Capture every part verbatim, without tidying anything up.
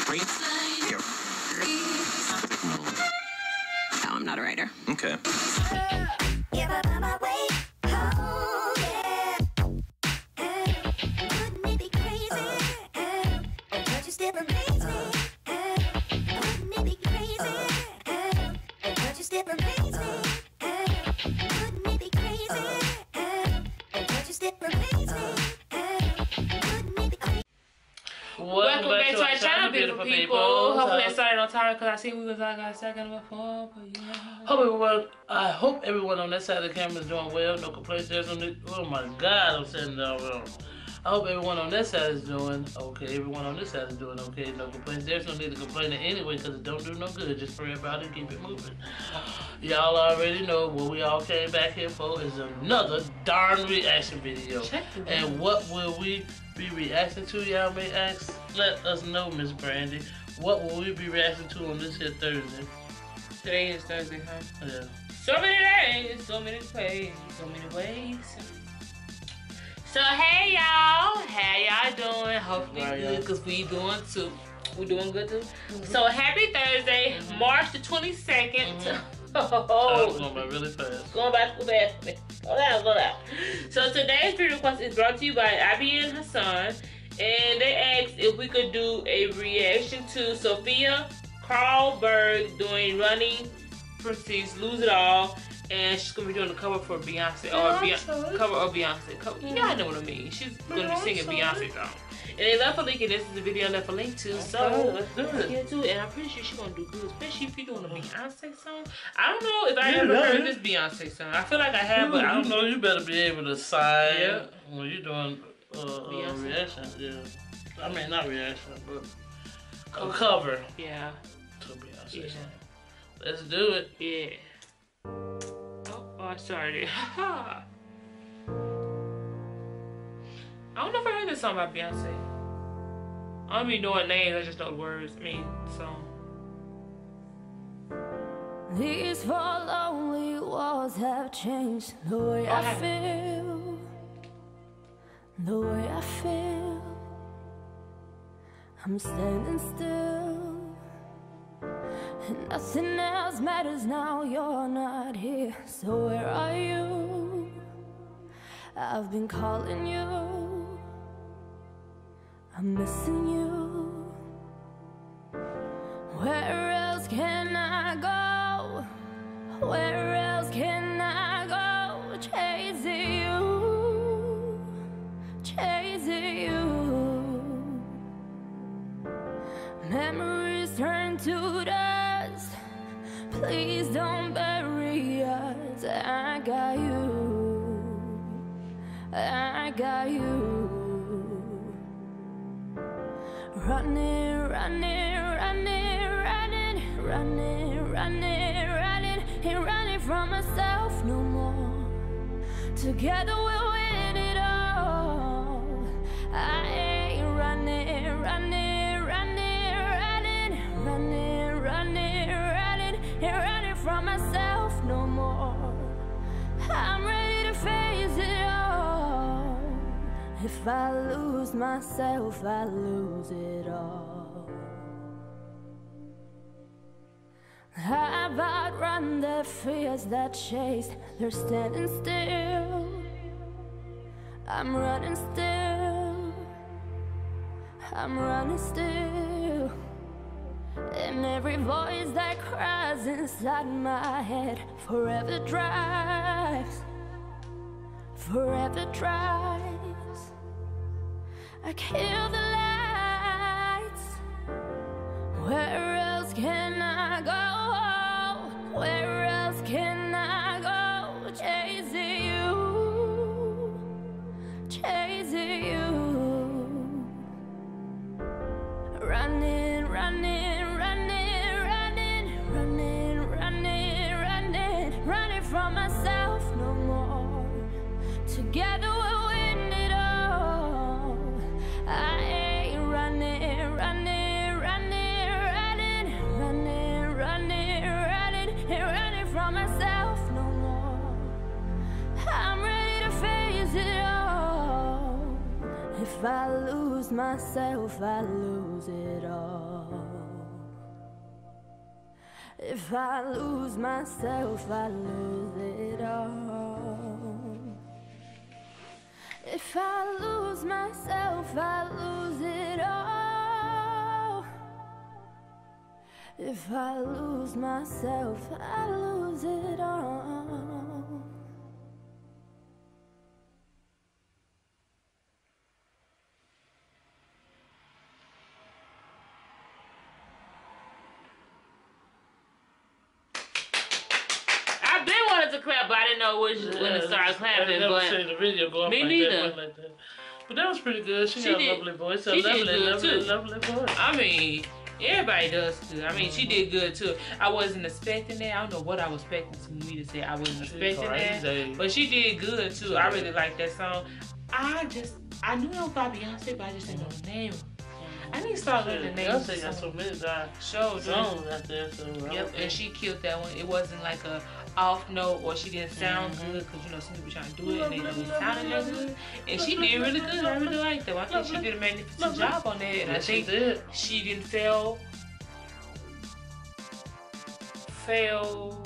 Here. No, I'm not a writer. Okay. Welcome back to our channel, beautiful people. Hopefully it started on time because I see we was like a second before. But yeah. Hope everyone, I hope everyone on that side of the camera is doing well. No complaints. There's no need. Oh my God, I'm sitting down wrong. I hope everyone on that side is doing okay. Everyone on this side is doing okay. No complaints. There's no need to complain anyway because it don't do no good. Just pray about it and keep it moving. Y'all already know what we all came back here for is another darn reaction video. And what will we be reacting to? Y'all may ask. Let us know, Miss Brandy. What will we be reacting to on this here Thursday? Today is Thursday, huh? Yeah. So many days, so many ways, so many ways. So hey y'all, how y'all doing? Hopefully right, good, cause we doing too. We doing good too. Mm-hmm. So happy Thursday, mm-hmm. March the twenty-second. Mm-hmm. Oh, going by really fast. Going by too fast. Slow down, slow down. So today's video request is brought to you by Abby and Hassan, and they asked if we could do a reaction to Sofia Karlberg doing Runnin, Proceeds, Lose It All. And she's gonna be doing the cover for Beyonce, or Beyonce, cover of Beyonce. Cover, you know, I know what I mean. She's gonna be singing Beyonce song. And they left a link, and this is the video I left a link to. So let's do it. Get to it. And I'm pretty sure she's gonna do good, especially if you're doing a Beyonce song. I don't know if I you ever know heard it. this Beyonce song. I feel like I have, but I don't know. You better be able to sign yeah. when you're doing uh, uh, reaction. Yeah, I mean not reaction, but a cover. Yeah. To Beyonce Yeah. song. Let's do it. Yeah. Oh, I started. I don't know if I heard this song by Beyonce. I don't even know what names, I just know the words. I mean, song. These four lonely walls have changed the way oh, I feel. The way I feel. I'm standing still. And nothing else matters now, you're not here. So where are you? I've been calling you. I'm missing you. Where else can I go? Where else can I go? Chasing you. Chasing you. Memories turn to dust. Please don't bury us. I got you. I got you. Running, running, running, running, running, running, running. Ain't running from myself no more. Together we'll win it all. I ain't running, running, running, running, running, running, running. Ain't running from myself no more. I'm ready to face it all. If I lose myself, I lose it all. I've outrun the fears that chase. They're standing still. I'm running still. I'm running still. And every voice that cries inside my head forever drives, forever drives. I kill the lights. Where else can I go? Where else can I go? Chasing you, chasing you. Running, running, running, running, running, running, running. Running from myself no more. Together we'll win it all. I ain't running, running, running, running, running, running, running, ain't running from myself no more. I'm ready to face it all. If I lose myself, I lose it all. If I lose myself, I lose it all. If I lose myself, I lose it all. If I lose myself, I lose it all. I've been wanting to clap, but I didn't know which, Yeah, when to start clapping. I never But seen the video go up me like neither. that, like that. But that was pretty good. She, She got did- a lovely voice. A she lovely, did good, lovely, too. lovely voice. I mean, everybody does good. I mean, she did good too. I wasn't expecting that. I don't know what I was expecting to me to say. I wasn't She expecting that, crazy. but she did good too. I really like that song. I just, I knew it was by Beyonce, but I just didn't know the name. I need to start learning the names. Beyonce got so many darn Show, dude. songs out there. So Yep, and she killed that one. It wasn't like a off note or she didn't sound Mhm. good because you know some people trying to do it and they don't be sounding that good. And she did really good. I really liked that. I think she did a magnificent job on that, and I Yes, she think did. she didn't fail. Fail.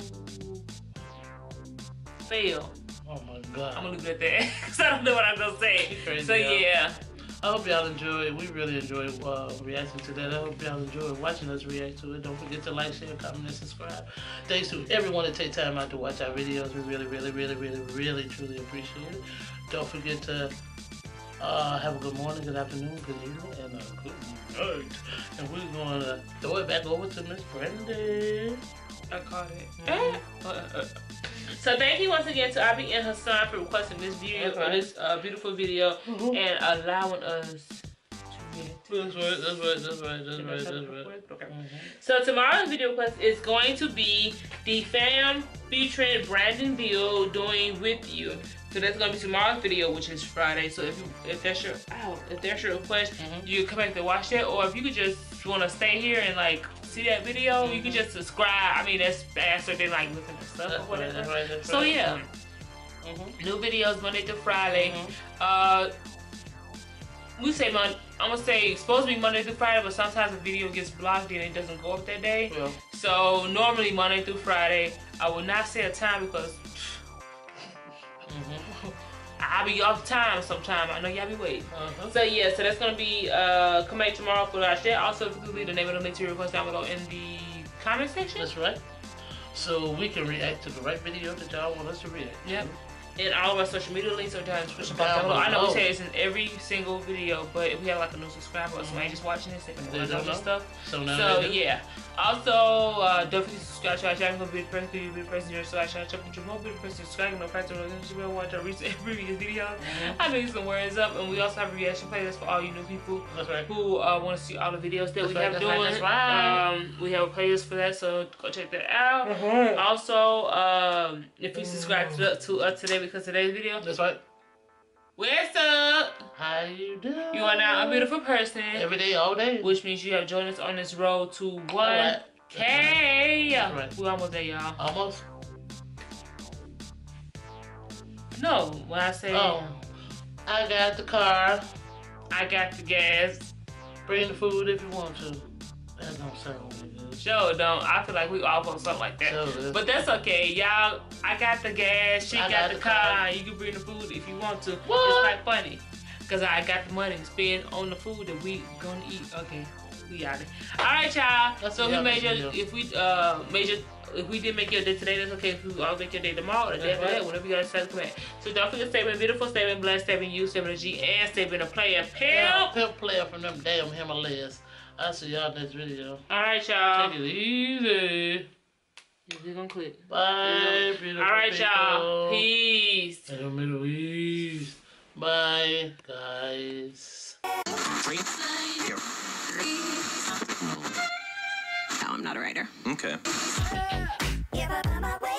Fail. Oh my God. I'm gonna leave it at that because I don't know what I'm gonna say. She crazy, So y'all. yeah. I hope y'all enjoy. We really enjoy uh, reacting to that. I hope y'all enjoy watching us react to it. Don't forget to like, share, comment, and subscribe. Thanks to everyone that take time out to watch our videos. We really, really, really, really, really, truly appreciate it. Don't forget to uh, have a good morning, good afternoon, good evening, and a good night. And we're going to throw it back over to Miss Brandy. I caught it. Mhm. Uh, uh, uh. So thank you once again to Abby and Hassan for requesting this video, Okay. or this uh, beautiful video, Mhm. and allowing us to react. That's right, that's right, that's right, that's right, that's right. Okay. Mhm. So tomorrow's video request is going to be the fam featuring Brandon Bill doing With You. So that's gonna be tomorrow's video, which is Friday. So if you, if that's your, ow, if that's your request, Mhm. you can come back to watch that, or if you could just want to stay here and like see that video, you can just subscribe. I mean, that's faster than like looking at stuff or That's right, whatever. that's right, that's So right. yeah, Mhm. new videos Monday through Friday. Mhm. Uh, we say Mon. I'm gonna say it's supposed to be Monday through Friday, but sometimes the video gets blocked and it doesn't go up that day. Yeah. So normally Monday through Friday. I will not say a time because Mhm. I'll be off time sometime. I know y'all be waiting. Uh-huh. So yeah, so that's gonna be uh come back tomorrow for watch that. Also, if you could leave the name of the link to your request down below in the comment section. That's right. So we can react to the right video that y'all want us to react to. Yep. And all of our social media links are down in the description box Down down below. I know we below. say it's in every single video, but if we have like a new subscriber or somebody just watching this, they They can know don't know. this stuff. So now So they do. yeah. Also, uh, don't forget to subscribe to our channel. Gonna be the person, be the person here. So I should check with your mobile. Be the person subscribing. No practice. You will watch our recent previous videos. Mhm. I mix some words up, and we also have a reaction playlist for all you new people That's right. who uh, want to see all the videos that That's we right, have that's doing. right, that's right. Um, we have a playlist for that, so go check that out. Mhm. Also, um, if you subscribe to, to us today because today's video, That's right. what's up? How you doing? You are now a beautiful person, Every day, all day. which means you have joined us on this road to one Alright. K. That's right. We're almost there, y'all. Almost. No, when I say Oh, I got the car. I got the gas, Bring the food if you want to. That don't sound really good. sure don't. I feel like we all on something like that. So good. But that's okay, y'all. I got the gas, she I got, got the, the car. car. You can bring the food if you want to. What? It's quite funny. Because I got the money to spend on the food that we gonna eat. Okay, we out it. Alright, y'all. That's So the we made other your, video. if we uh made your, if we didn't make your day today, that's okay. If we all make your day tomorrow, or the day after That's that, right. whenever you guys decide to come back. So don't forget statement, beautiful statement, blessed statement, you, statement, a G, and statement, a player. Yeah, Pimp. pimp player from them damn Himalayas. I'll see y'all next video. Alright, y'all. Take it easy. We're gonna click. Bye, beautiful Alright, people. y'all. Peace. In the Middle East. Bye, guys. No, I'm not a writer. Okay. Give up on my way.